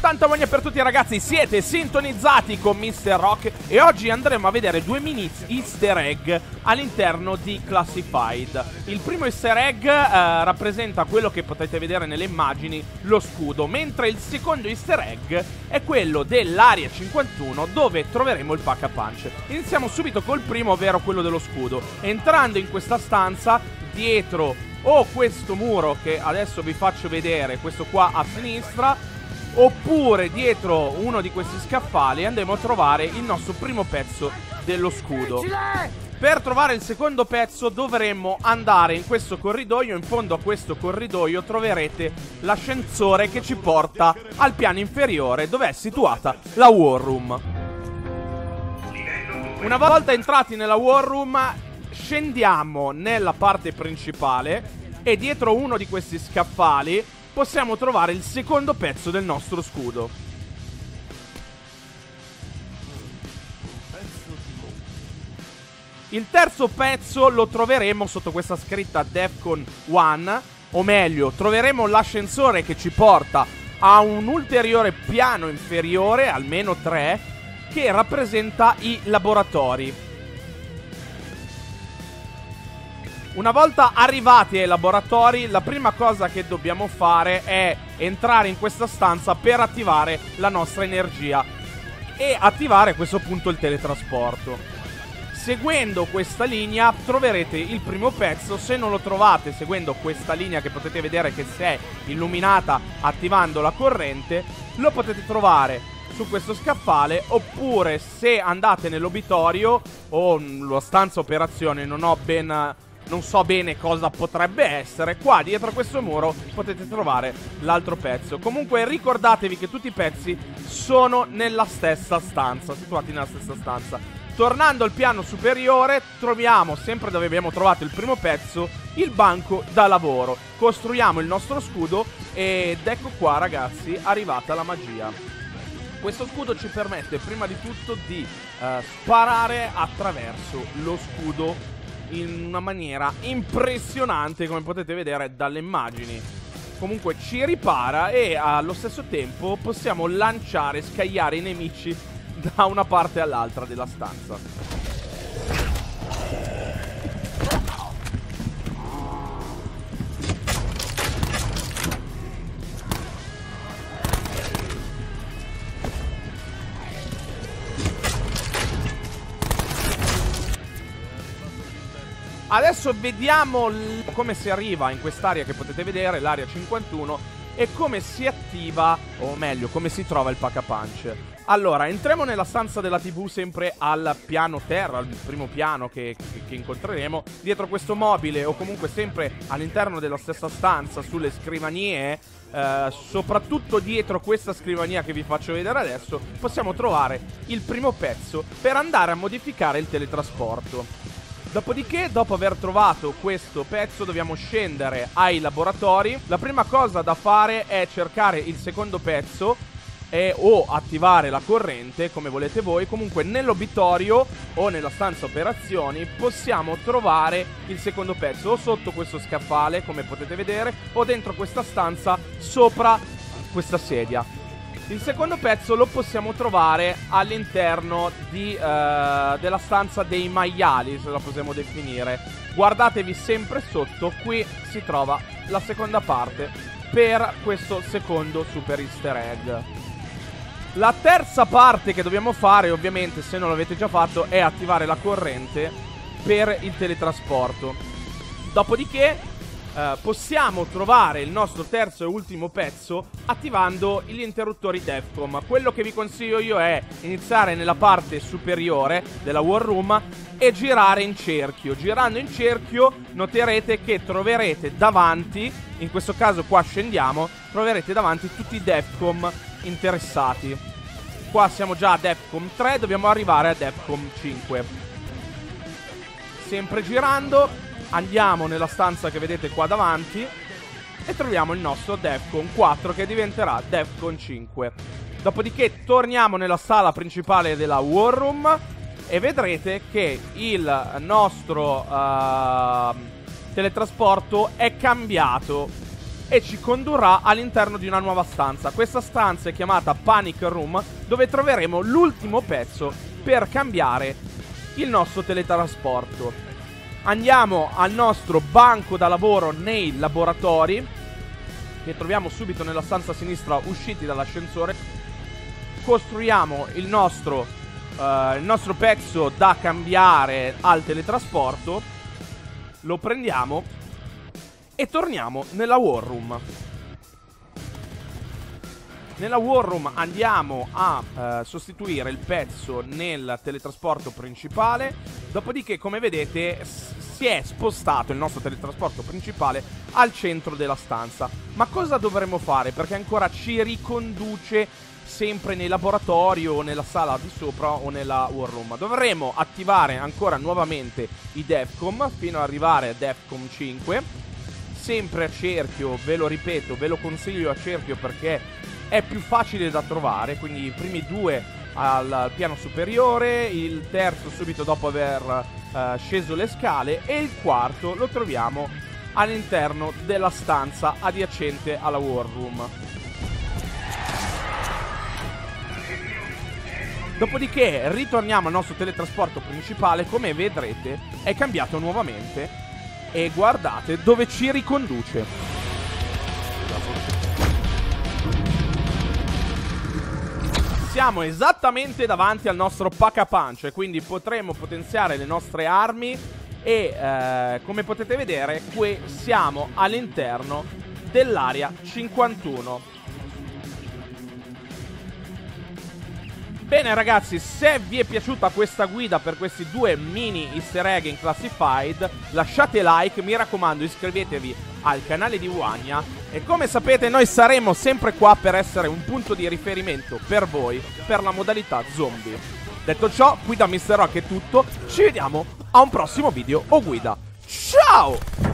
Santa Mogna per tutti ragazzi, siete sintonizzati con Mr. Rock e oggi andremo a vedere due mini easter egg all'interno di Classified. Il primo easter egg rappresenta quello che potete vedere nelle immagini, lo scudo, mentre il secondo easter egg è quello dell'Area 51 dove troveremo il Pack-a-Punch. Iniziamo subito col primo, ovvero quello dello scudo. Entrando in questa stanza, dietro o questo muro che adesso vi faccio vedere, questo qua a sinistra, oppure dietro uno di questi scaffali andremo a trovare il nostro primo pezzo dello scudo. Per trovare il secondo pezzo dovremmo andare in questo corridoio. In fondo a questo corridoio troverete l'ascensore che ci porta al piano inferiore dove è situata la War Room. Una volta entrati nella War Room scendiamo nella parte principale e dietro uno di questi scaffali possiamo trovare il secondo pezzo del nostro scudo. Il terzo pezzo lo troveremo sotto questa scritta Defcon 1, o meglio, troveremo l'ascensore che ci porta a un ulteriore piano inferiore, almeno 3, che rappresenta i laboratori. Una volta arrivati ai laboratori, la prima cosa che dobbiamo fare è entrare in questa stanza per attivare la nostra energia e attivare a questo punto il teletrasporto. Seguendo questa linea troverete il primo pezzo. Se non lo trovate seguendo questa linea che potete vedere che si è illuminata attivando la corrente, lo potete trovare su questo scaffale, oppure se andate nell'obitorio o nella stanza operazione, non so bene cosa potrebbe essere, qua dietro a questo muro potete trovare l'altro pezzo. Comunque ricordatevi che tutti i pezzi sono nella stessa stanza, situati nella stessa stanza. Tornando al piano superiore troviamo, sempre dove abbiamo trovato il primo pezzo, il banco da lavoro. Costruiamo il nostro scudo ed ecco qua ragazzi, arrivata la magia. Questo scudo ci permette prima di tutto di sparare attraverso lo scudo in una maniera impressionante, come potete vedere dalle immagini. Comunque ci ripara e allo stesso tempo possiamo lanciare, scagliare i nemici da una parte all'altra della stanza. Adesso vediamo come si arriva in quest'area che potete vedere, l'area 51, e come si attiva, o meglio, come si trova il Pack-a-Punch. Allora, entriamo nella stanza della TV, sempre al piano terra, al primo piano che incontreremo. Dietro questo mobile, o comunque sempre all'interno della stessa stanza, sulle scrivanie, soprattutto dietro questa scrivania che vi faccio vedere adesso, possiamo trovare il primo pezzo per andare a modificare il teletrasporto. Dopodiché, dopo aver trovato questo pezzo, dobbiamo scendere ai laboratori. La prima cosa da fare è cercare il secondo pezzo o attivare la corrente, come volete voi. Comunque nell'obitorio o nella stanza operazioni possiamo trovare il secondo pezzo o sotto questo scaffale, come potete vedere, o dentro questa stanza sopra questa sedia. Il secondo pezzo lo possiamo trovare all'interno della stanza dei maiali, se la possiamo definire. Guardatevi sempre sotto, qui si trova la seconda parte per questo secondo super easter egg. La terza parte che dobbiamo fare, ovviamente se non l'avete già fatto, è attivare la corrente per il teletrasporto. Dopodiché possiamo trovare il nostro terzo e ultimo pezzo attivando gli interruttori Defcon. Quello che vi consiglio io è iniziare nella parte superiore della War Room e girare in cerchio. Girando in cerchio noterete che troverete davanti, in questo caso qua scendiamo, troverete davanti tutti i Defcon interessati. Qua siamo già a Defcon 3, dobbiamo arrivare a Defcon 5. Sempre girando andiamo nella stanza che vedete qua davanti e troviamo il nostro Defcon 4 che diventerà Defcon 5. Dopodiché torniamo nella sala principale della War Room e vedrete che il nostro teletrasporto è cambiato. e ci condurrà all'interno di una nuova stanza. Questa stanza è chiamata Panic Room, dove troveremo l'ultimo pezzo per cambiare il nostro teletrasporto. Andiamo al nostro banco da lavoro nei laboratori, che troviamo subito nella stanza a sinistra usciti dall'ascensore. Costruiamo il nostro pezzo da cambiare al teletrasporto, lo prendiamo e torniamo nella War Room. Nella War Room andiamo a sostituire il pezzo nel teletrasporto principale. Dopodiché, come vedete, si è spostato il nostro teletrasporto principale al centro della stanza. Ma cosa dovremmo fare? Perché ancora ci riconduce sempre nei laboratori o nella sala di sopra o nella War Room. Dovremo attivare ancora nuovamente i Defcom fino ad arrivare a Defcom 5. Sempre a cerchio, ve lo ripeto, ve lo consiglio a cerchio perché è più facile da trovare, quindi i primi due al piano superiore, il terzo subito dopo aver sceso le scale e il quarto lo troviamo all'interno della stanza adiacente alla War Room. Dopodiché ritorniamo al nostro teletrasporto principale, come vedrete è cambiato nuovamente e guardate dove ci riconduce. Siamo esattamente davanti al nostro Pack-a-Punch e quindi potremo potenziare le nostre armi e come potete vedere qui siamo all'interno dell'area 51. Bene ragazzi, se vi è piaciuta questa guida per questi due mini easter egg in Classified, lasciate like, mi raccomando iscrivetevi al canale di Wanya e come sapete noi saremo sempre qua per essere un punto di riferimento per voi per la modalità zombie. Detto ciò, qui da Mr. Rock è tutto, ci vediamo a un prossimo video o guida. Ciao!